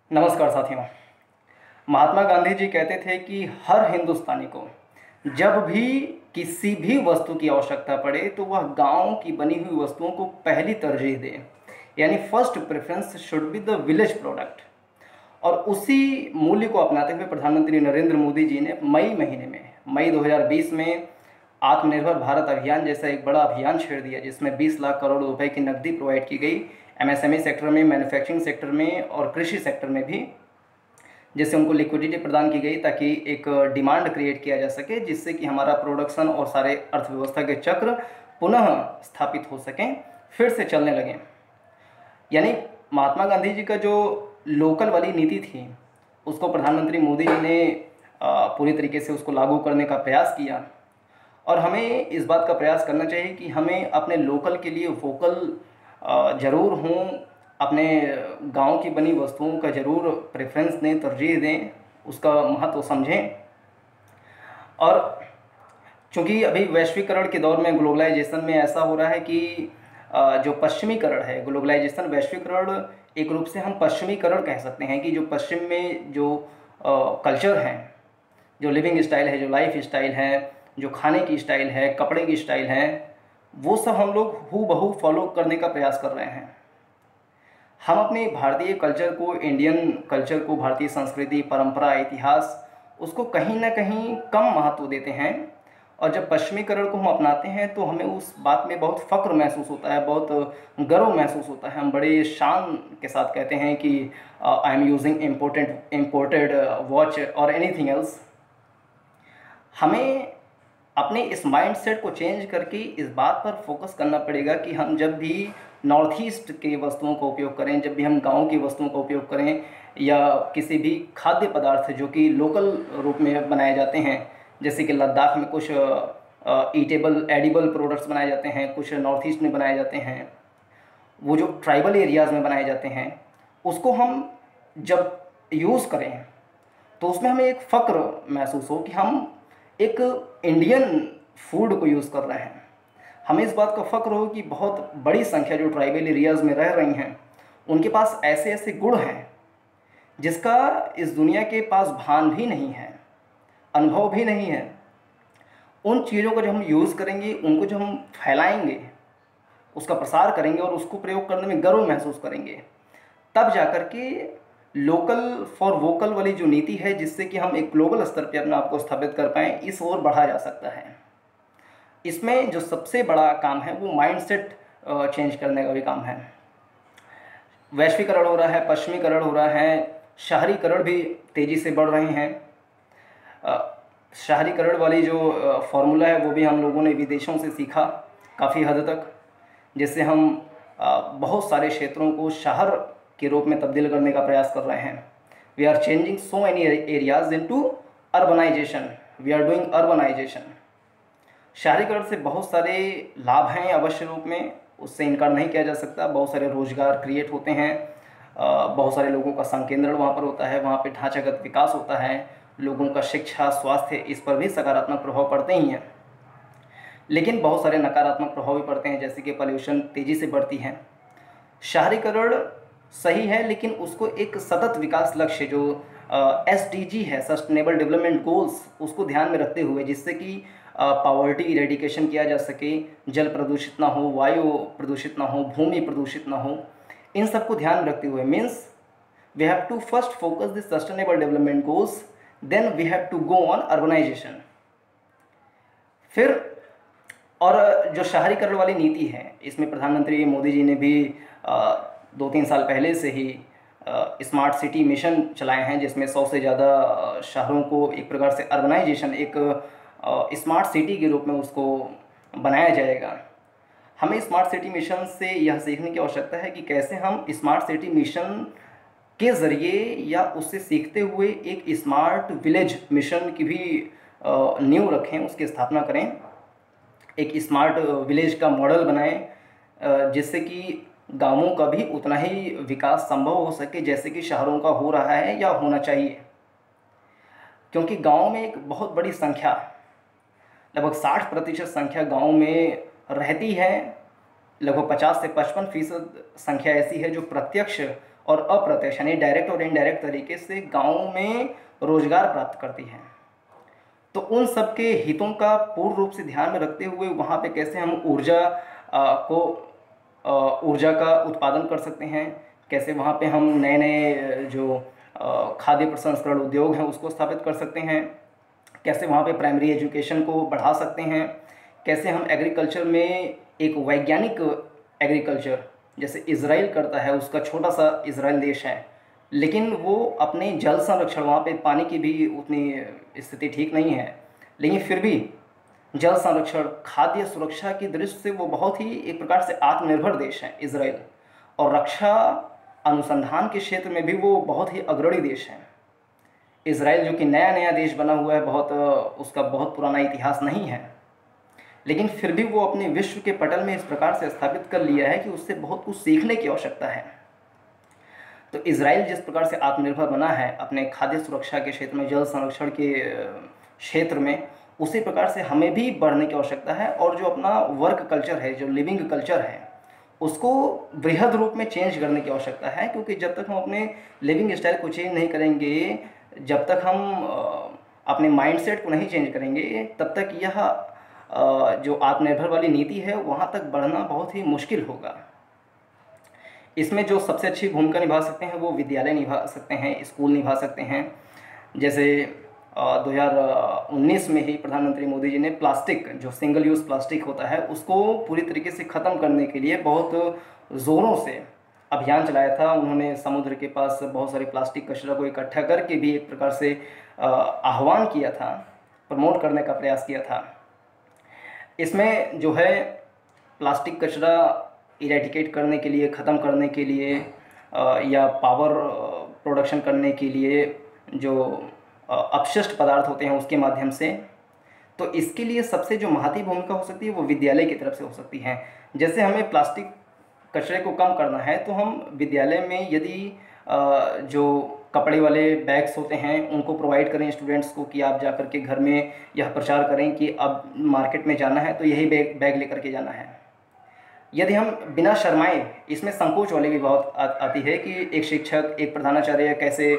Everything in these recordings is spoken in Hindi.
नमस्कार साथियों। महात्मा गांधी जी कहते थे कि हर हिंदुस्तानी को जब भी किसी भी वस्तु की आवश्यकता पड़े तो वह गांव की बनी हुई वस्तुओं को पहली तरजीह दे, यानी first preference should be the village product. और उसी मूल्य को अपनाते हुए प्रधानमंत्री नरेंद्र मोदी जी ने मई महीने में, मई 2020 में आत्मनिर्भर भारत अभियान जैसा एक बड़ा अभियान छेड़ दिया, जिसमें 20 लाख करोड़ रुपए की नकदी प्रोवाइड की गई एमएसएमई सेक्टर में, मैन्युफैक्चरिंग सेक्टर में और कृषि सेक्टर में भी, जिससे उनको लिक्विडिटी प्रदान की गई ताकि एक डिमांड क्रिएट किया जा सके, जिससे कि हमारा प्रोडक्शन और सारे अर्थव्यवस्था के चक्र पुनः स्थापित हो सकें, फिर से चलने लगें। यानी महात्मा गांधी जी का जो लोकल वाली नीति थी उसको प्रधानमंत्री मोदी जी ने पूरी तरीके से उसको लागू करने का प्रयास किया। और हमें इस बात का प्रयास करना चाहिए कि हमें अपने लोकल के लिए वोकल ज़रूर हों, अपने गांव की बनी वस्तुओं का ज़रूर प्रेफरेंस दें, तरजीह दें, उसका महत्व समझें। और चूँकि अभी वैश्वीकरण के दौर में, ग्लोबलाइजेशन में ऐसा हो रहा है कि जो पश्चिमीकरण है, ग्लोबलाइजेशन, वैश्वीकरण, एक रूप से हम पश्चिमीकरण कह सकते हैं कि जो पश्चिम में जो कल्चर हैं, जो लिविंग स्टाइल है, जो लाइफ स्टाइल है, जो खाने की स्टाइल है, कपड़े की स्टाइल है, वो सब हम लोग हूबहू फॉलो करने का प्रयास कर रहे हैं। हम अपने भारतीय कल्चर को, इंडियन कल्चर को, भारतीय संस्कृति, परंपरा, इतिहास, उसको कहीं ना कहीं कम महत्व देते हैं। और जब पश्चिमीकरण को हम अपनाते हैं तो हमें उस बात में बहुत फ़ख्र महसूस होता है, बहुत गर्व महसूस होता है। हम बड़े शान के साथ कहते हैं कि I am using imported watch और एनीथिंग एल्स। हमें अपने इस माइंडसेट को चेंज करके इस बात पर फोकस करना पड़ेगा कि हम जब भी नॉर्थ ईस्ट के वस्तुओं का उपयोग करें, जब भी हम गांव की वस्तुओं का उपयोग करें, या किसी भी खाद्य पदार्थ जो कि लोकल रूप में बनाए जाते हैं, जैसे कि लद्दाख में कुछ ईटेबल एडिबल प्रोडक्ट्स बनाए जाते हैं, कुछ नॉर्थ ईस्ट में बनाए जाते हैं, वो जो ट्राइबल एरियाज़ में बनाए जाते हैं, उसको हम जब यूज़ करें तो उसमें हमें एक फ़ख्र महसूस हो कि हम एक इंडियन फूड को यूज़ कर रहे हैं। हमें इस बात का फ़ख्र हो कि बहुत बड़ी संख्या जो ट्राइबल एरियाज़ में रह रही हैं, उनके पास ऐसे ऐसे गुण हैं जिसका इस दुनिया के पास भान भी नहीं है, अनुभव भी नहीं है। उन चीज़ों को जब हम यूज़ करेंगे, उनको जब हम फैलाएंगे, उसका प्रसार करेंगे और उसको प्रयोग करने में गर्व महसूस करेंगे, तब जाकर के लोकल फॉर वोकल वाली जो नीति है, जिससे कि हम एक ग्लोबल स्तर पे अपने आप को स्थापित कर पाएँ, इस ओर बढ़ा जा सकता है। इसमें जो सबसे बड़ा काम है वो माइंडसेट चेंज करने का भी काम है। वैश्वीकरण हो रहा है, पश्चिमीकरण हो रहा है, शहरीकरण भी तेज़ी से बढ़ रहे हैं। शहरीकरण वाली जो फार्मूला है वो भी हम लोगों ने विदेशों से सीखा काफ़ी हद तक, जिससे हम बहुत सारे क्षेत्रों को शहर के रूप में तब्दील करने का प्रयास कर रहे हैं। We are changing so many areas into urbanisation, we are doing urbanisation. शहरीकरण से बहुत सारे लाभ हैं अवश्य रूप में, उससे इनकार नहीं किया जा सकता। बहुत सारे रोजगार क्रिएट होते हैं, बहुत सारे लोगों का संकेंद्रण वहाँ पर होता है, वहाँ पे ढांचागत विकास होता है, लोगों का शिक्षा, स्वास्थ्य, इस पर भी सकारात्मक प्रभाव पड़ते ही हैं। लेकिन बहुत सारे नकारात्मक प्रभाव भी पड़ते हैं, जैसे कि पॉल्यूशन तेज़ी से बढ़ती है। शहरीकरण सही है, लेकिन उसको एक सतत विकास लक्ष्य जो SDG है, सस्टेनेबल डेवलपमेंट गोल्स, उसको ध्यान में रखते हुए, जिससे कि पॉवर्टी इरेडिकेशन किया जा सके, जल प्रदूषित ना हो, वायु प्रदूषित ना हो, भूमि प्रदूषित ना हो, इन सबको ध्यान में रखते हुए, means we have to first focus the sustainable development goals, then we have to go on urbanisation. फिर और जो शहरीकरण वाली नीति है, इसमें प्रधानमंत्री मोदी जी ने भी 2-3 साल पहले से ही स्मार्ट सिटी मिशन चलाए हैं, जिसमें 100 से ज़्यादा शहरों को एक प्रकार से अर्बनाइजेशन, एक स्मार्ट सिटी के रूप में उसको बनाया जाएगा। हमें स्मार्ट सिटी मिशन से यह सीखने की आवश्यकता है कि कैसे हम स्मार्ट सिटी मिशन के ज़रिए या उससे सीखते हुए एक स्मार्ट विलेज मिशन की भी नींव रखें, उसकी स्थापना करें, एक स्मार्ट विलेज का मॉडल बनाएं, जिससे कि गांवों का भी उतना ही विकास संभव हो सके जैसे कि शहरों का हो रहा है या होना चाहिए। क्योंकि गांव में एक बहुत बड़ी संख्या, लगभग 60% संख्या गांव में रहती है लगभग 50 से 55% संख्या ऐसी है जो प्रत्यक्ष और अप्रत्यक्ष यानी डायरेक्ट और इनडायरेक्ट तरीके से गाँव में रोजगार प्राप्त करती है। तो उन सब के हितों का पूर्ण रूप से ध्यान में रखते हुए वहाँ पे कैसे हम ऊर्जा का उत्पादन कर सकते हैं, कैसे वहाँ पे हम नए नए जो खाद्य प्रसंस्करण उद्योग हैं उसको स्थापित कर सकते हैं, कैसे वहाँ पे प्राइमरी एजुकेशन को बढ़ा सकते हैं, कैसे हम एग्रीकल्चर में एक वैज्ञानिक एग्रीकल्चर जैसे इजराइल करता है, उसका छोटा सा इजराइल देश है, लेकिन वो अपने जल संरक्षण, वहाँ पे पानी की भी उतनी स्थिति ठीक नहीं है, लेकिन फिर भी जल संरक्षण, खाद्य सुरक्षा की दृष्टि से वो बहुत ही एक प्रकार से आत्मनिर्भर देश है इजराइल। और रक्षा अनुसंधान के क्षेत्र में भी वो बहुत ही अग्रणी देश है। इजराइल जो कि नया नया देश बना हुआ है, उसका बहुत पुराना इतिहास नहीं है, लेकिन फिर भी वो अपने विश्व के पटल में इस प्रकार से स्थापित कर लिया है कि उससे बहुत कुछ सीखने की आवश्यकता है। तो इजराइल जिस प्रकार से आत्मनिर्भर बना है अपने खाद्य सुरक्षा के क्षेत्र में, जल संरक्षण के क्षेत्र में, उसी प्रकार से हमें भी बढ़ने की आवश्यकता है। और जो अपना वर्क कल्चर है, जो लिविंग कल्चर है, उसको वृहद रूप में चेंज करने की आवश्यकता है, क्योंकि जब तक हम अपने लिविंग स्टाइल को चेंज नहीं करेंगे, जब तक हम अपने माइंडसेट को नहीं चेंज करेंगे, तब तक यह जो आत्मनिर्भर वाली नीति है वहाँ तक बढ़ना बहुत ही मुश्किल होगा। इसमें जो सबसे अच्छी भूमिका निभा सकते हैं वो विद्यालय निभा सकते हैं, स्कूल निभा सकते हैं। जैसे 2019 में ही प्रधानमंत्री मोदी जी ने प्लास्टिक, जो सिंगल यूज़ प्लास्टिक होता है, उसको पूरी तरीके से ख़त्म करने के लिए बहुत ज़ोरों से अभियान चलाया था। उन्होंने समुद्र के पास बहुत सारी प्लास्टिक कचरा को इकट्ठा करके भी एक प्रकार से आह्वान किया था, प्रमोट करने का प्रयास किया था। इसमें जो है प्लास्टिक कचरा इरेडिकेट करने के लिए, ख़त्म करने के लिए या पावर प्रोडक्शन करने के लिए जो अपशिष्ट पदार्थ होते हैं उसके माध्यम से, तो इसके लिए सबसे जो महती भूमिका हो सकती है वो विद्यालय की तरफ से हो सकती है। जैसे हमें प्लास्टिक कचरे को कम करना है तो हम विद्यालय में यदि जो कपड़े वाले बैग्स होते हैं उनको प्रोवाइड करें स्टूडेंट्स को कि आप जा कर के घर में यह प्रचार करें कि अब मार्केट में जाना है तो यही बैग लेकर के जाना है। यदि हम बिना शर्माए, इसमें संकोच वाली भी बहुत आती है कि एक शिक्षक, एक प्रधानाचार्य कैसे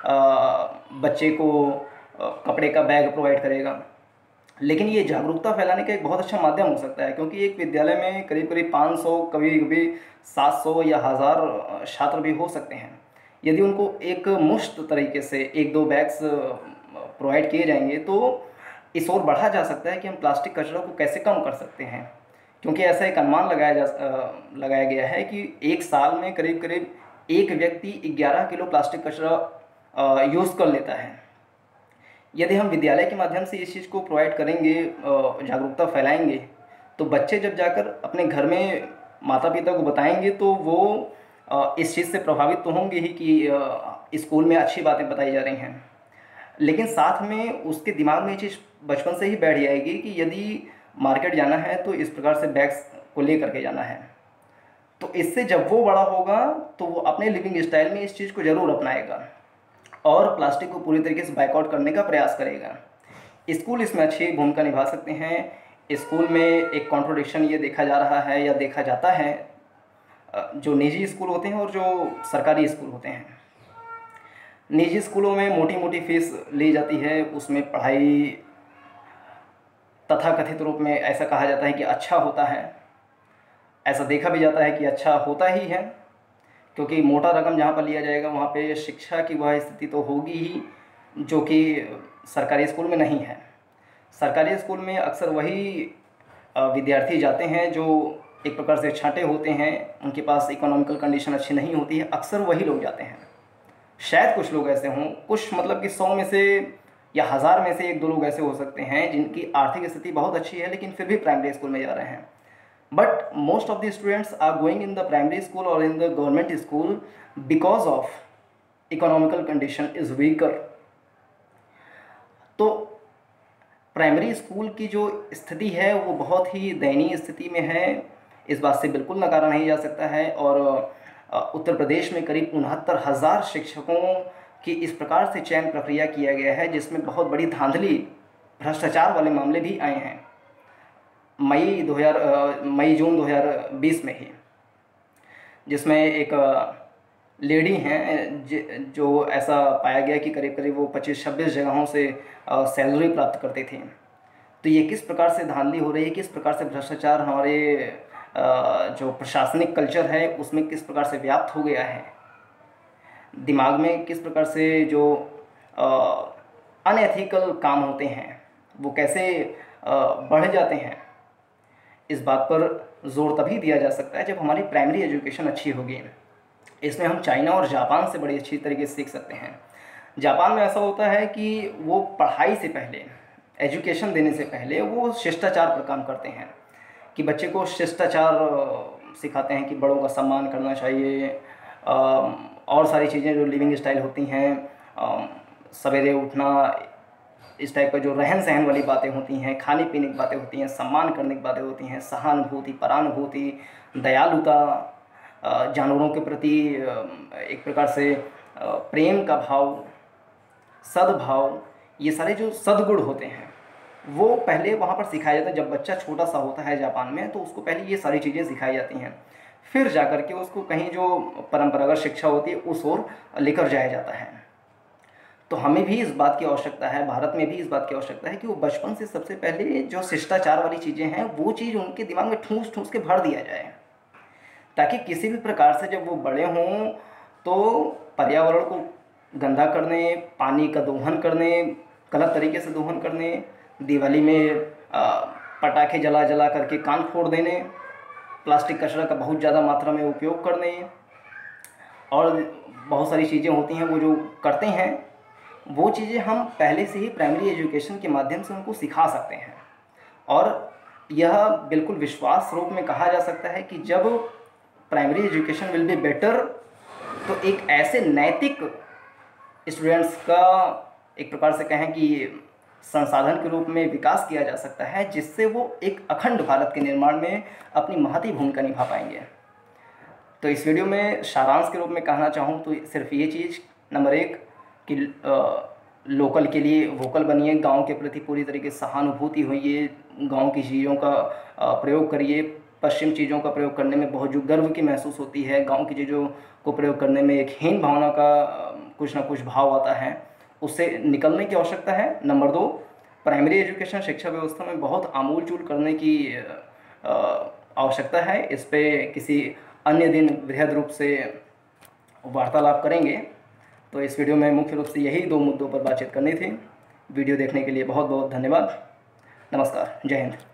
बच्चे को कपड़े का बैग प्रोवाइड करेगा, लेकिन ये जागरूकता फैलाने का एक बहुत अच्छा माध्यम हो सकता है, क्योंकि एक विद्यालय में करीब करीब 500, कभी कभी 700 या 1000 छात्र भी हो सकते हैं। यदि उनको एक मुश्त तरीके से 1-2 बैग्स प्रोवाइड किए जाएंगे तो इस ओर बढ़ा जा सकता है कि हम प्लास्टिक कचरा को कैसे कम कर सकते हैं। क्योंकि ऐसा एक अनुमान लगाया गया है कि एक साल में करीब करीब एक व्यक्ति 11 किलो प्लास्टिक कचरा यूज़ कर लेता है। यदि हम विद्यालय के माध्यम से इस चीज़ को प्रोवाइड करेंगे, जागरूकता फैलाएंगे, तो बच्चे जब जाकर अपने घर में माता पिता को बताएंगे तो वो इस चीज़ से प्रभावित तो होंगे ही कि स्कूल में अच्छी बातें बताई जा रही हैं, लेकिन साथ में उसके दिमाग में ये चीज़ बचपन से ही बैठ जाएगी कि यदि मार्केट जाना है तो इस प्रकार से बैग्स को ले करके जाना है। तो इससे जब वो बड़ा होगा तो वो अपने लिविंग स्टाइल में इस चीज़ को ज़रूर अपनाएगा और प्लास्टिक को पूरी तरीके से बाइकआउट करने का प्रयास करेगा। स्कूल इसमें अच्छी भूमिका निभा सकते हैं। स्कूल में एक कॉन्ट्रोडिक्शन ये देखा जा रहा है या देखा जाता है, जो निजी स्कूल होते हैं और जो सरकारी स्कूल होते हैं। निजी स्कूलों में मोटी मोटी फीस ली जाती है, उसमें पढ़ाई तथाकथित रूप में ऐसा कहा जाता है कि अच्छा होता है, ऐसा देखा भी जाता है कि अच्छा होता ही है, क्योंकि मोटा रकम जहाँ पर लिया जाएगा वहाँ पे शिक्षा की वह स्थिति तो होगी ही जो कि सरकारी स्कूल में नहीं है। सरकारी स्कूल में अक्सर वही विद्यार्थी जाते हैं जो एक प्रकार से छांटे होते हैं, उनके पास इकोनॉमिकल कंडीशन अच्छी नहीं होती है, अक्सर वही लोग जाते हैं। शायद कुछ लोग ऐसे हों, कुछ मतलब कि 100 में से या 1000 में से 1-2 लोग ऐसे हो सकते हैं जिनकी आर्थिक स्थिति बहुत अच्छी है लेकिन फिर भी प्राइमरी स्कूल में जा रहे हैं। But most of the students are going in the primary school और in the government school because of economical condition is weaker. तो प्राइमरी स्कूल की जो स्थिति है वो बहुत ही दयनीय स्थिति में है, इस बात से बिल्कुल नकारा नहीं जा सकता है। और उत्तर प्रदेश में करीब 69,000 शिक्षकों की इस प्रकार से चयन प्रक्रिया किया गया है जिसमें बहुत बड़ी धांधली, भ्रष्टाचार वाले मामले भी आए हैं। मई जून 2020 में ही, जिसमें एक लेडी हैं जो ऐसा पाया गया कि करीब करीब वो 25-26 जगहों से सैलरी प्राप्त करती थी। तो ये किस प्रकार से धांधली हो रही है, किस प्रकार से भ्रष्टाचार हमारे जो प्रशासनिक कल्चर है उसमें किस प्रकार से व्याप्त हो गया है, दिमाग में किस प्रकार से जो अनएथिकल काम होते हैं वो कैसे बढ़ जाते हैं, इस बात पर जोर तभी दिया जा सकता है जब हमारी प्राइमरी एजुकेशन अच्छी होगी। इसमें हम चाइना और जापान से बड़ी अच्छी तरीके से सीख सकते हैं। जापान में ऐसा होता है कि वो पढ़ाई से पहले, एजुकेशन देने से पहले वो शिष्टाचार पर काम करते हैं, कि बच्चे को शिष्टाचार सिखाते हैं कि बड़ों का सम्मान करना चाहिए, और सारी चीज़ें जो लिविंग स्टाइल होती हैं, सवेरे उठना, इस टाइप का जो रहन सहन वाली बातें होती हैं, खाने पीने की बातें होती हैं, सम्मान करने की बातें होती हैं, सहानुभूति, परानुभूति, दयालुता, जानवरों के प्रति एक प्रकार से प्रेम का भाव, सद्भाव, ये सारे जो सद्गुण होते हैं वो पहले वहाँ पर सिखाया जाता है। जब बच्चा छोटा सा होता है जापान में तो उसको पहले ये सारी चीज़ें सिखाई जाती हैं, फिर जाकर के उसको कहीं जो परंपरागत शिक्षा होती है उस ओर लेकर जाया जाता है। तो हमें भी इस बात की आवश्यकता है, भारत में भी इस बात की आवश्यकता है कि वो बचपन से सबसे पहले जो शिष्टाचार वाली चीज़ें हैं वो चीज़ उनके दिमाग में ठूंस ठूंस के भर दिया जाए, ताकि किसी भी प्रकार से जब वो बड़े हों तो पर्यावरण को गंदा करने, पानी का दोहन करने, गलत तरीके से दोहन करने, दिवाली में पटाखे जला जला करके कान फोड़ देने, प्लास्टिक कचरा का बहुत ज़्यादा मात्रा में उपयोग करने, और बहुत सारी चीज़ें होती हैं वो जो करते हैं, वो चीज़ें हम पहले से ही प्राइमरी एजुकेशन के माध्यम से उनको सिखा सकते हैं। और यह बिल्कुल विश्वास रूप में कहा जा सकता है कि जब primary education will be better, तो एक ऐसे नैतिक स्टूडेंट्स का एक प्रकार से कहें कि संसाधन के रूप में विकास किया जा सकता है, जिससे वो एक अखंड भारत के निर्माण में अपनी महती भूमिका निभा पाएंगे। तो इस वीडियो में सारांश के रूप में कहना चाहूँ तो सिर्फ ये चीज़, नंबर 1 कि लोकल के लिए वोकल बनिए, गांव के प्रति पूरी तरीके से सहानुभूति होइए, गांव की चीज़ों का प्रयोग करिए। पश्चिम चीज़ों का प्रयोग करने में बहुत जो गर्व की महसूस होती है, गांव की चीज़ों को प्रयोग करने में एक हीन भावना का कुछ ना कुछ भाव आता है, उससे निकलने की आवश्यकता है। नंबर 2, प्राइमरी एजुकेशन शिक्षा व्यवस्था में बहुत आमूल-चूल करने की आवश्यकता है। इस पे किसी अन्य दिन बृहद रूप से वार्तालाप करेंगे। तो इस वीडियो में मुख्य रूप से यही 2 मुद्दों पर बातचीत करनी थी। वीडियो देखने के लिए बहुत बहुत धन्यवाद। नमस्कार, जय हिंद।